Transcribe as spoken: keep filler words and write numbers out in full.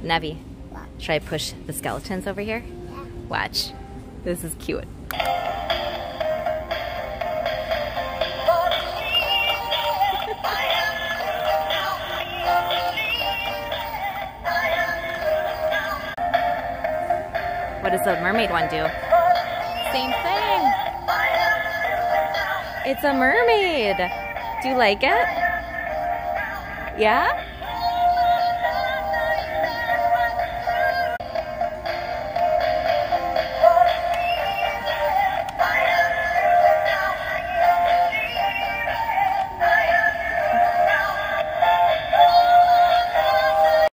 Nevi, should I push the skeletons over here? Yeah. Watch. This is cute. What does the mermaid one do? Same thing. It's a mermaid. Do you like it? Yeah?